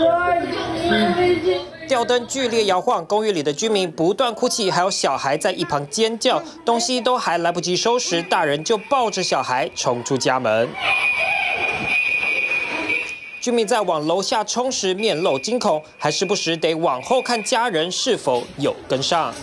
吊灯剧烈摇晃，公寓里的居民不断哭泣，还有小孩在一旁尖叫，东西都还来不及收拾，大人就抱着小孩冲出家门。居民在往楼下冲时面露惊恐，还时不时得往后看家人是否有跟上。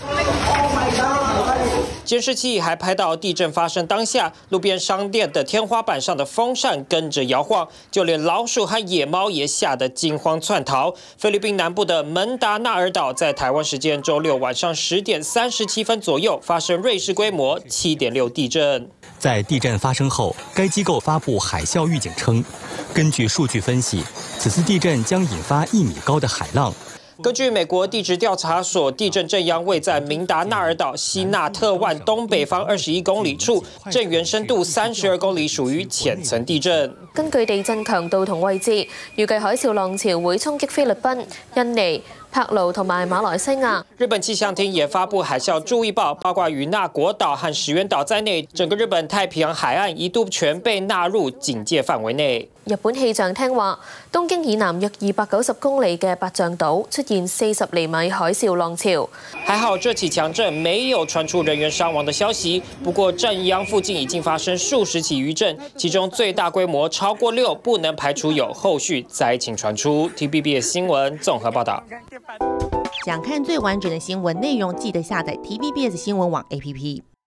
监视器还拍到地震发生当下，路边商店的天花板上的风扇跟着摇晃，就连老鼠和野猫也吓得惊慌窜逃。菲律宾南部的门达纳尔岛在台湾时间周六晚上10点37分左右发生瑞士规模7.6地震。 在地震发生后，该机构发布海啸预警称，根据数据分析，此次地震将引发1米高的海浪。 根据美国地质调查所，地震震央位在明达纳尔岛西纳特湾东北方21公里处，震源深度32公里，属于浅层地震。 根據地震強度同位置，預計海嘯浪潮會衝擊菲律賓、印尼、帕勞同埋馬來西亞。 日本氣象廳也發布海嘯注意報，包括與那國島和石垣島在內，整個日本太平洋海岸一度全被納入警戒範圍內。 日本氣象廳話，東京以南約290公里嘅八丈島出現40厘米海嘯浪潮。 還好這起強震沒有傳出人員傷亡的消息，不過震央附近已經發生數十起餘震，其中最大規模超過6，不能排除有後續災情傳出。TVBS 新聞綜合報道。 想看最完整的新聞內容，記得下載TVBS 新聞網 APP。